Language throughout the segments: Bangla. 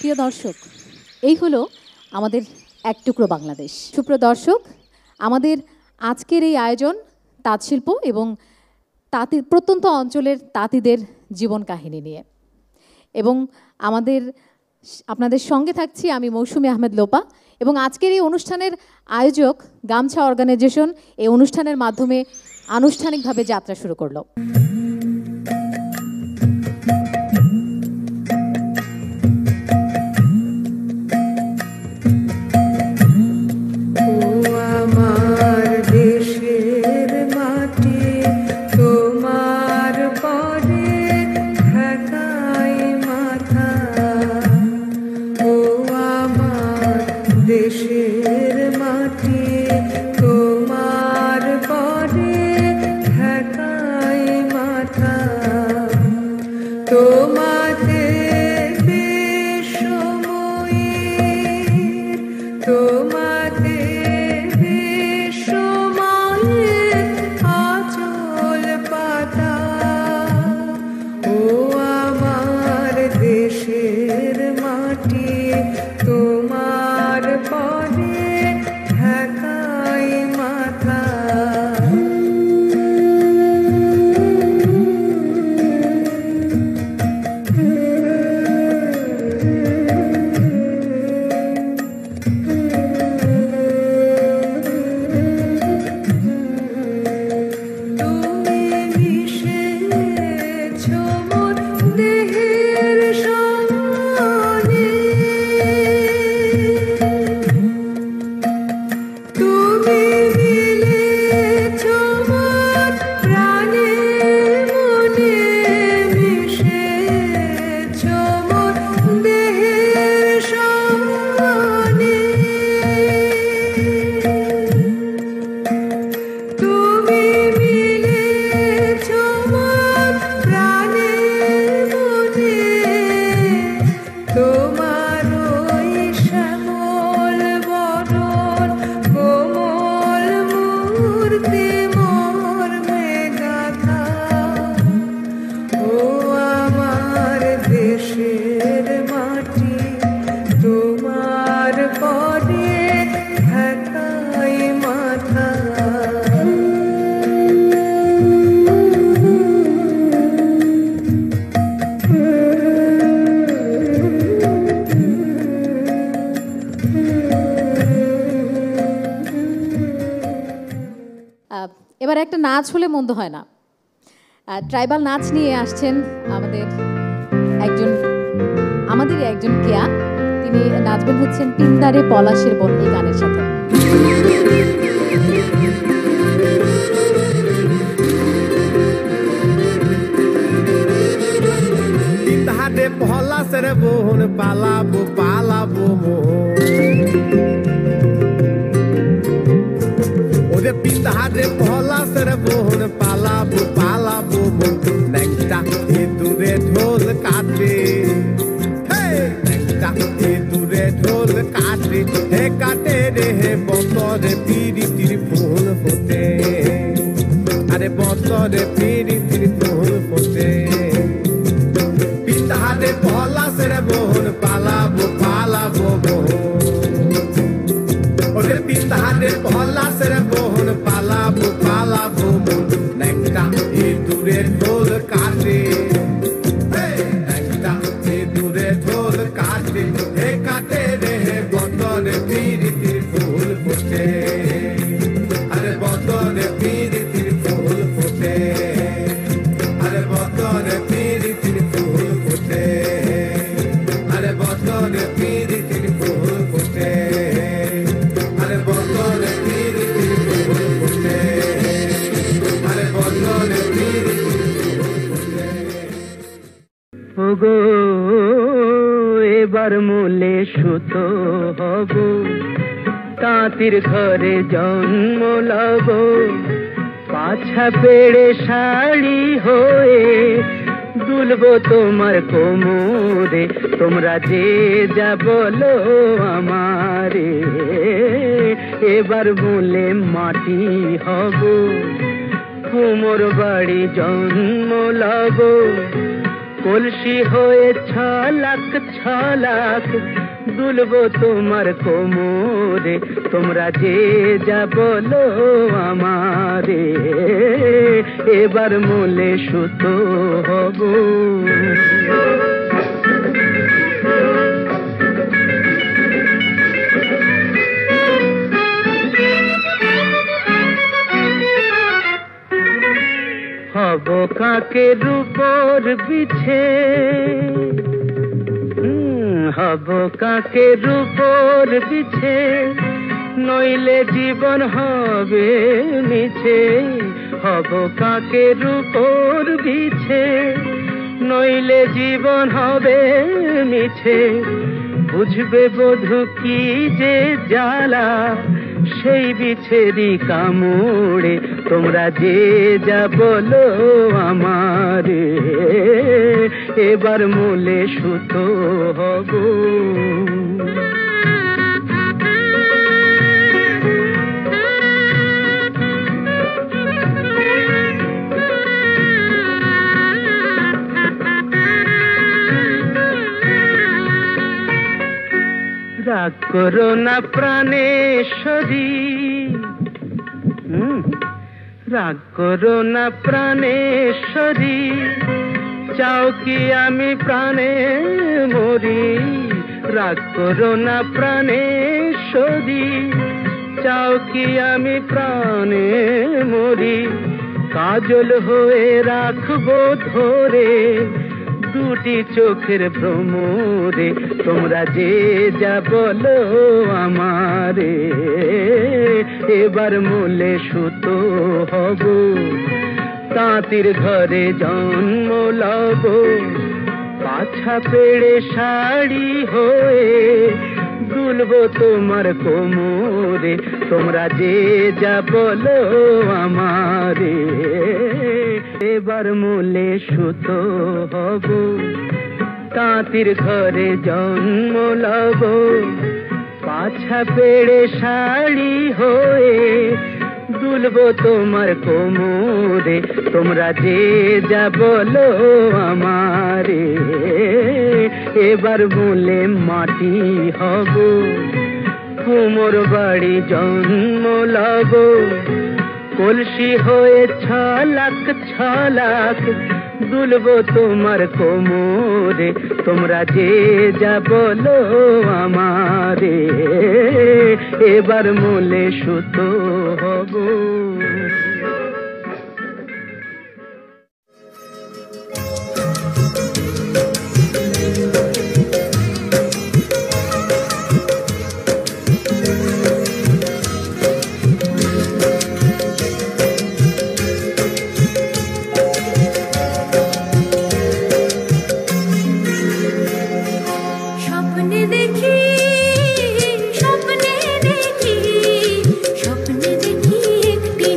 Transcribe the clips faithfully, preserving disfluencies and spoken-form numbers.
প্রিয় দর্শক, এই হলো আমাদের এক টুকরো বাংলাদেশ। সুপ্রিয় দর্শক, আমাদের আজকের এই আয়োজন তাঁতশিল্প এবং তাঁতি প্রত্যন্ত অঞ্চলের তাঁতিদের জীবন কাহিনী নিয়ে, এবং আমাদের আপনাদের সঙ্গে থাকছি আমি মৌসুমী আহমেদ লোপা। এবং আজকের এই অনুষ্ঠানের আয়োজক গামছা অর্গানাইজেশন এই অনুষ্ঠানের মাধ্যমে আনুষ্ঠানিকভাবে যাত্রা শুরু করলো। এবার একটা নাচ হলে মন্দ হয় না। ট্রাইবাল নাচ নিয়ে আসছেন আমাদের একজন আমাদের একজন কেয়া, তিনি নাচবেন হচ্ছেন পিন্দারে পলাশের বন এই গানের সাথে। পিন্দারে পলাশের বন পালাবো পালাবো পিতাহারে পলাশের বোন পালাবো পালাবো নেংটা এ দূরে ঢোল কাটে, নেংটা এ দূরে ঢোল কাটে, হে কাটে রে হে বতরে পিরিতির ফুল ফোটে, আরে বতরে পিরিতির ফুল ফোটে। পিতাহারে পলাশের বোন পালাবো পালাবো ওরে পিতাহারে পলাশের বোন পালাবো পালাবো নেংটা এ দূরে ঢোল কাটে, নেংটা এ দূরে ঢোল কাটে, হে কাটে রে হে বতরে পিরিতির ফুল ফোটে, আরে বতরে পিরিতির ফুল ফোটে, আরে বতরে পিরিতির ফুল ফোটে, আরে বতরে পিরিতির ফুল ফোটে, আরে বতরে পিরিতির ফুল ফোটে, আরে বতরে পিরিতির ফুল ফোটে। ওগো এবার মূলে সুতো হব, তাঁতির ঘরে জন্ম লব, পাছা পেড়ে শাড়ি হয়ে দুলবো তোমার কোমরে, তোমরা যে যা বলো আমারে, এবার মূলে মাটি হব, কুমোর বাড়ি জন্ম লব, কলসি হয়ে ছলাক ছলাক দুলবো তোমার কোমরে, তোমরা যে যা বলো আমারে, এবার মূলে সুতো হব। হব কাকের উপর বিছে, হব কাকের উপর বিছে, নইলে জীবন হবে মিছে। হব কাকের উপর বিছে, নইলে জীবন হবে মিছে। বুঝবে বধূ কি যে জ্বালা সেই বিছেরি কামড়ে, তোমরা যে যা বলো আমারে, এবার মূলে সুতো হব। রাগ করো না প্রাণেশ্বরী, রাগ করো না প্রাণেশ্বরী, চাও কি আমি প্রাণে মরি। রাগ করো না প্রাণেশ্বরী, চাও কি আমি প্রাণে মরি। কাজল হয়ে রাখবো ধরে দুটি চোখের ভ্রমরে, তোমরা যে যা বলো আমারে, এবার মূলে সুতো হব। তাঁতির ঘরে জন্ম লব, পাছা পেড়ে শাড়ি হয়ে দুলবো তোমার কোমরে, তোমরা যে যা বলো আমারে, এবার মূলে সুতো হব। তাঁতির ঘরে জন্ম লব, পাছা পেড়ে শাড়ি হয়ে দুলবো তোমার কোমরে, তোমরা যে যা বলো আমারে, এবার মূলে মাটি হব। কুমোর বাড়ি জন্ম লব, কলসি হয়ে ছলাক ছলাক দুলবো তোমার কোমরে, তোমরা যে যা বলো আমারে, এবার মূলে সুতো হব। স্বপ্নে দেখি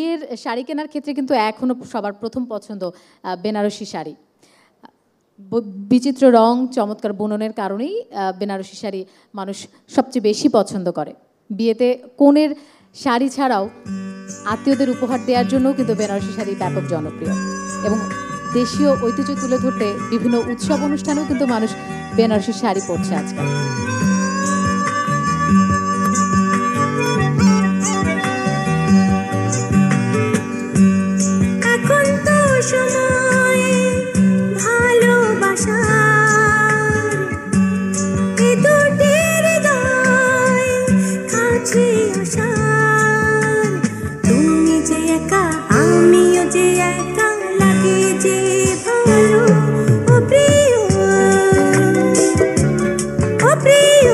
বিয়ের শাড়ি কেনার ক্ষেত্রে কিন্তু এখনও সবার প্রথম পছন্দ বেনারসি শাড়ি। বিচিত্র রং, চমৎকার বুননের কারণেই বেনারসি শাড়ি মানুষ সবচেয়ে বেশি পছন্দ করে। বিয়েতে কনের শাড়ি ছাড়াও আত্মীয়দের উপহার দেওয়ার জন্যও কিন্তু বেনারসি শাড়ি ব্যাপক জনপ্রিয়, এবং দেশীয় ঐতিহ্য তুলে ধরতে বিভিন্ন উৎসব অনুষ্ঠানেও কিন্তু মানুষ বেনারসি শাড়ি পরছে আজকাল। এখন তো সময় ভালোবাসার, এ দুটির হৃদয় কাছে আসার। তুমি যে একা আমিও যে একা, লাগে যে ভালো ও প্রিয়, ও প্রিয়।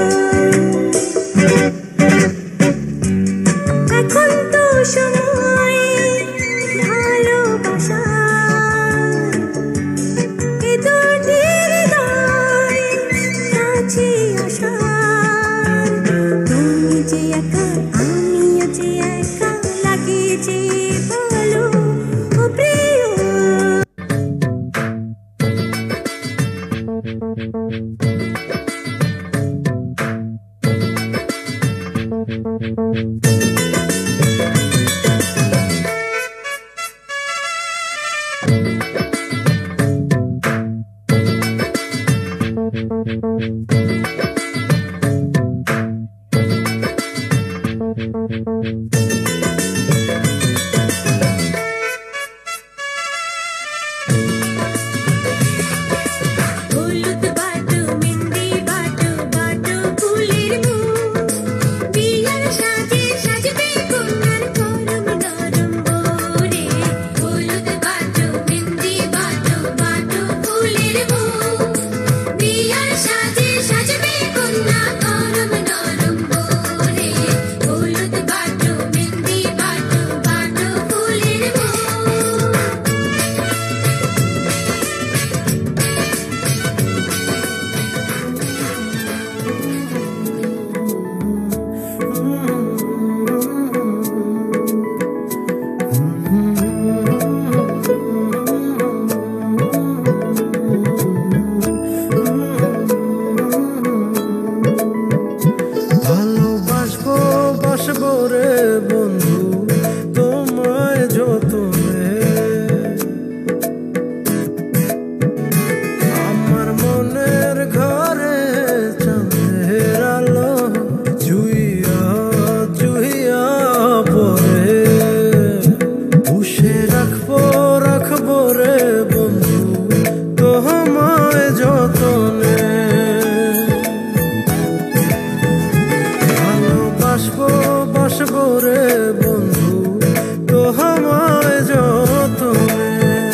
এখন তো সময় ভালোবাসার, এ দুটির হৃদয় কাছে আসার। তুমি যে একা আমিও যে একা, লাগে যে ভালো ও প্রিয়। হলুদ বাটু মেহেন্দি বাটু বাটু ফুলের মুখ, বিয়ার সাজে সাজবে কন্যার নরম নরম বোরে। হলুদ বাটু মেহেন্দি বাটু বাটু ফুলের মুখ, বিয়ার সাজে সাজবে কন্যা নরম নরম বোরে। হলুদ বাটু মেহেন্দি বাটু বাটু ফুলের মুখ। ভালোবাসবো বাসবো রে বন্ধু তোমায় যতনে, আমার মনের ঘরে চাঁদের আলো জুইয়া জুইয়া পরে। পুষে রাখবো রাখবো রে বন্ধু তোমায় যতনে, ভালোবাসবো বাসবো রে বন্ধু তোমায় যতনে।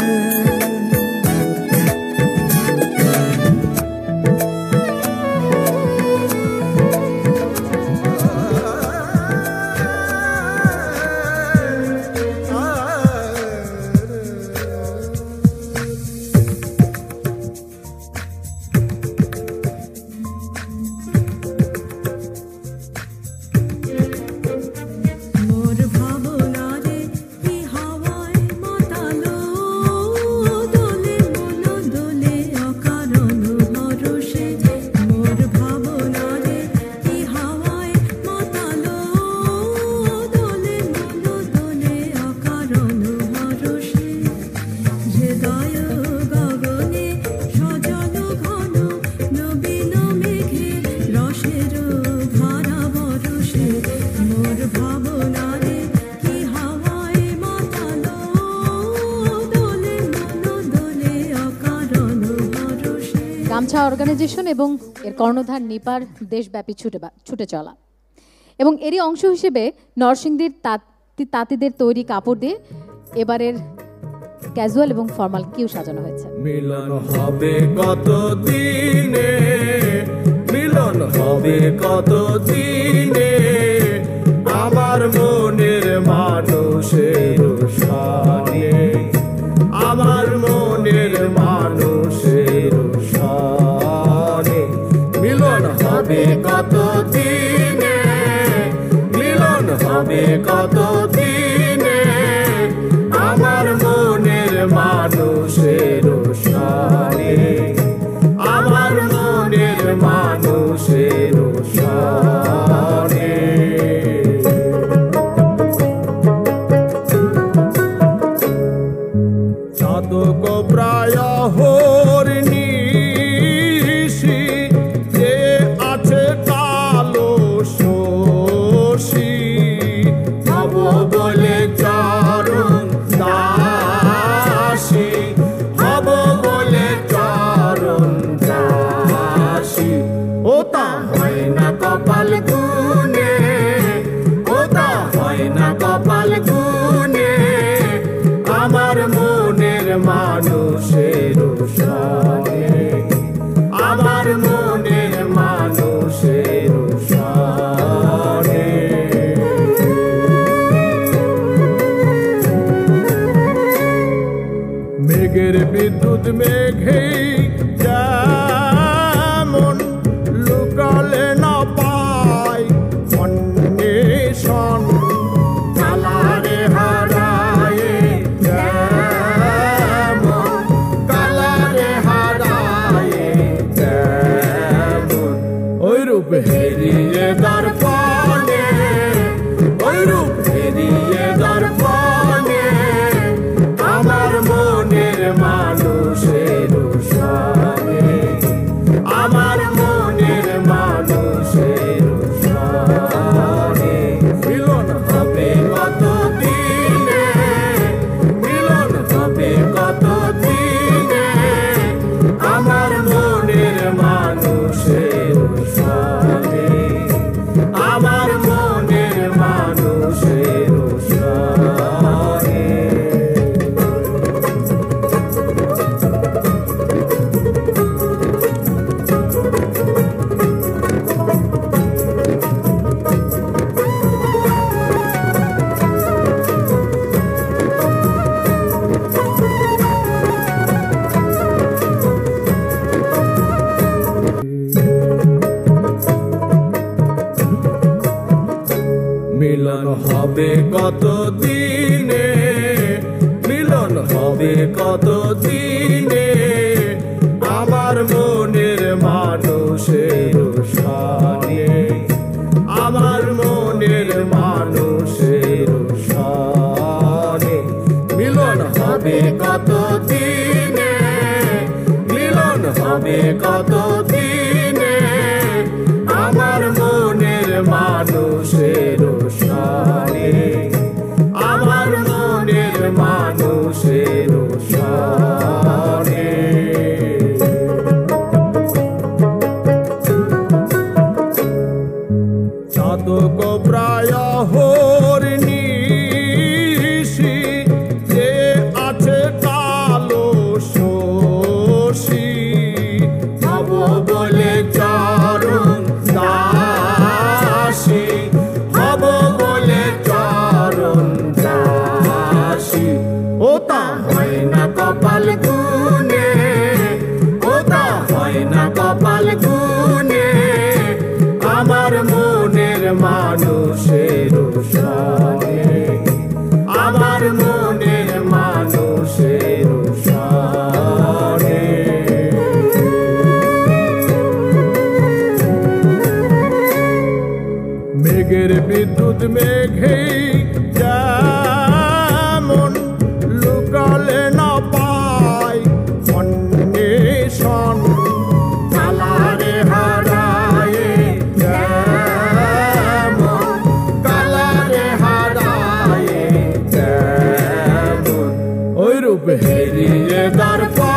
মোর ভাবনারে কি হাওয়ায় মাতালো, দোলে মন দোলে অকারণ হরষে। মোর ভাবনারে কি হাওয়ায় মাতালো, দোলে মন দোলে অকারণ হরষে। হৃদয় গগনে সজল ঘন নবীন মেঘে, রসের ধারা বরষে। মোর ভাবনারে কি হাওয়ায় মাতালো, দোলে মন দোলে অকারণ হরষে। গামছা অর্গানাইজেশন এবং এর কর্ণধার নিপার দেশব্যাপী ছুটে বা- ছুটে চলা, এবং এরই অংশ হিসেবে নরসিংদীর তাঁতি তাঁতিদের তৈরি কাপড় দিয়ে এবারের ক্যাজুয়াল এবং ফর্মাল কিউ সাজানো হয়েছে। মিলন হবে কত দিনে, মিলন হবে কত দিনে, আমার মনের মানুষের সানে, আমার মনের মানুষের সানে। মিলন হবে কত দিনে, মিলন হবে কত দিনে, বিদ্যুৎ মেঘে যেমন লুকালে না পায় অন্বেষণ কালারে হারায় যেমন কালারে হারায় যেমন ওই রূপ হেরিয়ে দর্পণে ওই রূপ হেরিয়ে দর্পণে আমার মনের মানুষের সনে আমার মনের মানুষের সনে মিলন হবে কত দিনে মিলন হবে কত দিনে আমার মনের মানুষের সনে আমার মনের মানুষের সনে মিলন হবে কত দিনে মিলন হবে কত দিনে আমার মনের মানুষের সনে আমার মনের মানুষের সনে মিলন হবে কত দিনে মিলন হবে কত দিনে আমার মনের মানুষের সনে আমার মনের মানুষের সনে চাতক প্রায় হরিণীষি যে আছে কালো শশী হব বলে চরণ দাসী হব বলে চরণ দাসী ও তা হয় না কপাল গুনে ও তা হয় না কপাল গুনে আমার মনের মানুষের সনে আমার মনের মানুষের সনে মেঘের বিদ্যুৎ মেঘে যেমন লুকালে না পায় অন্বেষণ কালারে হারায় যেমন কালারে হারায় যেমন ওই রূপ হেরিয়ে দর্পণে